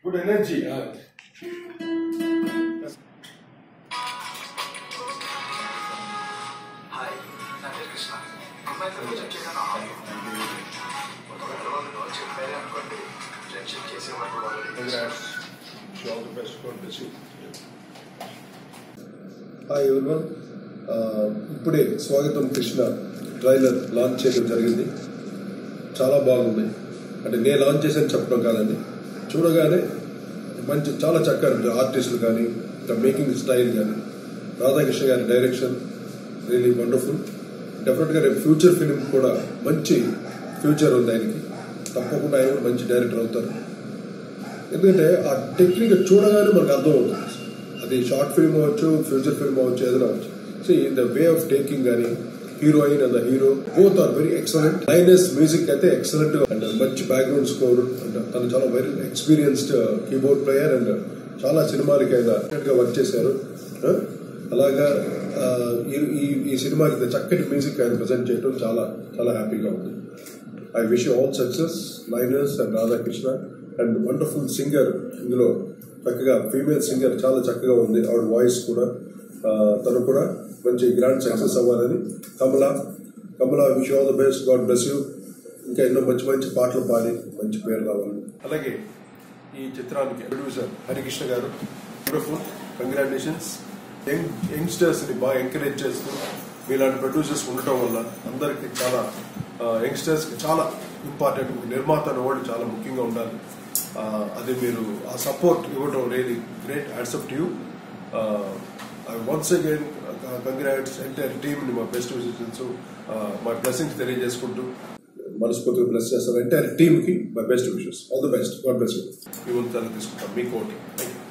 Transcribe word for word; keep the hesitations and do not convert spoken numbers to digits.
Good energy. Uh. Hi, I'm Krishna. I'm going to check it out. Congrats. Wish all the best. God bless you. Hi everyone, ఇప్పుడే స్వాగతం Krishna trailer launch చేయడం జరిగింది. చాలా బాగుంది. అంటే నేను లాంచ్ చేశాను చెప్పడం కాదండి, చూడగానే మంచి చాలా చక్కగా ఆర్టిస్టులు కానీ ఇంకా మేకింగ్ స్టైల్ కానీ రాధాకృష్ణ గారి డైరెక్షన్ రియలీ వండర్ఫుల్. డెఫినెట్గా రేపు ఫ్యూచర్ ఫిలిం కూడా మంచి ఫ్యూచర్ ఉంది ఆయనకి. తప్పకుండా ఆయన కూడా మంచి డైరెక్టర్ అవుతారు. ఎందుకంటే ఆ టెక్నిక్ చూడగానే మనకు అర్థం అవుతుంది. అది షార్ట్ ఫిల్మ్ అవ్వచ్చు, ఫ్యూచర్ ఫిల్మ్ అవ్వచ్చు, ఏదైనా అవ్వచ్చు. So the way of taking కానీ heroine and the hero both are very excellent. Linus music అయితే ఎక్సలెంట్ అండ్ మంచి బ్యాక్గ్రౌండ్ స్కోర్ అండ్ తను చాలా very experienced keyboard player and చాలా సినిమాలకి ఆయన గా వర్క్ చేశారు. అలాగా ఈ ఈ సినిమాకి చక్కటి మ్యూజిక్ ఆయన ప్రజెంట్ చేయడం చాలా చాలా హ్యాపీగా ఉంది. I wish you all success Linus and Radhakrishna and wonderful singer. ఇందులో చక్కగా ఫీమేల్ సింగర్ చాలా చక్కగా ఉంది, ఆవిడ వాయిస్ కూడా. తను కూడా మంచి గ్రాండ్ సక్సెస్ అవ్వాలని. Kamala Kamala wish all the best, God bless you. ఇంకా ఎన్నో మంచి మంచి పాటలు పాడి మంచి పేరు రావాలి. అలాగే ఈ చిత్రానికి ప్రొడ్యూసర్ హరికృష్ణ గారు బ్యూటిఫుల్, కంగ్రాచులేషన్స్. యంగ్ యంగ్స్టర్స్ ని బాగా ఎంకరేజ్ చేస్తూ మీలాంటి ప్రొడ్యూసర్స్ ఉండటం వల్ల అందరికి చాలా యంగ్స్టర్స్ కి చాలా ఇంపార్టెంట్. నిర్మాత అనేవాడు చాలా ముఖ్యంగా ఉండాలి. అది మీరు ఆ సపోర్ట్ ఇవ్వడం really great. Hats off to you. I once again congrats entire team ని మా బెస్ట్ విషెస్, మా బ్లెస్సింగ్స్ తెలియజేసుకుంటూ మనస్ఫూర్తిగా బ్లెస్ చేస్తారు ఎంటైర్ టీమ్ కి my best wishes. All the best, God bless you. మీ వంతు తీసుకుంటాం మీ కోటి. Thank you.